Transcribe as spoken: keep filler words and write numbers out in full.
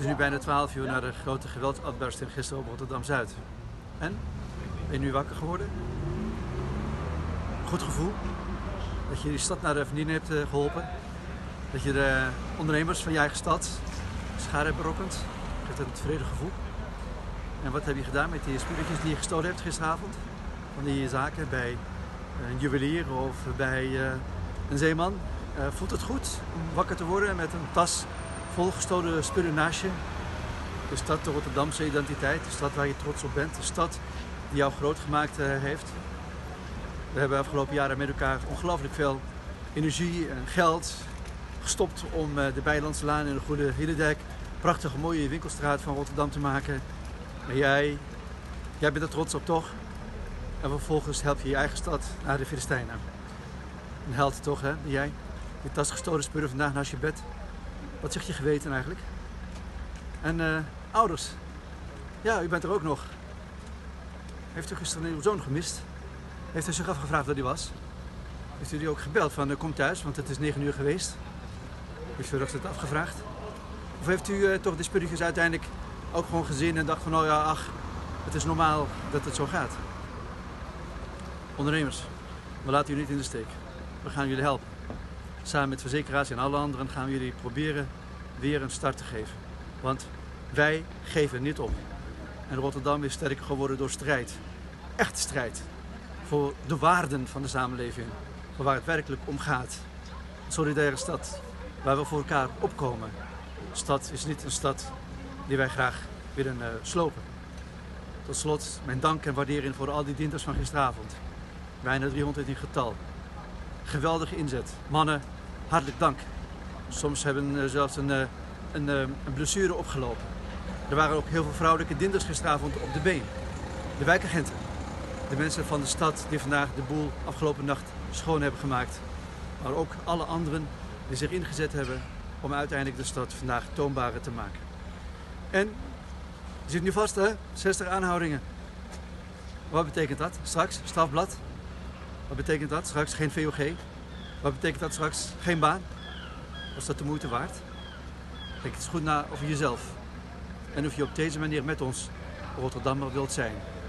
is nu bijna twaalf uur na de grote geweldsuitbarsting gisteren op Rotterdam-Zuid. En? Ben je nu wakker geworden? Goed gevoel? Dat je die stad naar de vernieling hebt geholpen? Dat je de ondernemers van je eigen stad schade hebt berokkend? Geeft dat een tevreden gevoel? En wat heb je gedaan met die spulletjes die je gestolen hebt gisteravond? Van die zaken bij een juwelier of bij uh, een zeeman? Uh, voelt het goed om wakker te worden met een tas vol gestolen spullen naast je? De stad, de Rotterdamse identiteit, de stad waar je trots op bent, de stad die jou groot gemaakt uh, heeft. We hebben de afgelopen jaren met elkaar ongelooflijk veel energie en geld gestopt om uh, de Bijlandselaan en de Goede Hillendijk, prachtige mooie winkelstraat van Rotterdam te maken. Maar jij, jij bent er trots op, toch? En vervolgens help je je eigen stad naar de Filistijnen. Een held toch, hè? Ben jij? Je tas gestolen spullen vandaag naast je bed. Wat zegt je geweten eigenlijk? En uh, ouders. Ja, u bent er ook nog. Heeft u gisteren uw zoon gemist? Heeft u zich afgevraagd waar hij was? Heeft u die ook gebeld van uh, kom thuis, want het is negen uur geweest? Heeft u dat afgevraagd? Of heeft u uh, toch die spulletjes uiteindelijk ook gewoon gezien en dacht van oh ja, ach, het is normaal dat het zo gaat? Ondernemers, we laten u niet in de steek. We gaan jullie helpen. Samen met verzekeraars en alle anderen gaan we jullie proberen weer een start te geven. Want wij geven niet op. En Rotterdam is sterker geworden door strijd. Echte strijd. Voor de waarden van de samenleving. Voor waar het werkelijk om gaat. Een solidaire stad. Waar we voor elkaar opkomen. Een stad is niet een stad die wij graag willen uh, slopen. Tot slot mijn dank en waardering voor al die dienders van gisteravond. Bijna driehonderd in getal. Geweldige inzet. Mannen, hartelijk dank. Soms hebben uh, zelfs een, uh, een, uh, een blessure opgelopen. Er waren ook heel veel vrouwelijke dienders gisteravond op de been. De wijkagenten. De mensen van de stad die vandaag de boel afgelopen nacht schoon hebben gemaakt. Maar ook alle anderen die zich ingezet hebben om uiteindelijk de stad vandaag toonbaar te maken. En, je zit nu vast hè, zestig aanhoudingen. Wat betekent dat? Straks strafblad. Wat betekent dat? Straks geen V O G. Wat betekent dat? Straks geen baan. Was dat de moeite waard? Denk eens goed na over jezelf. En of je op deze manier met ons Rotterdammer wilt zijn.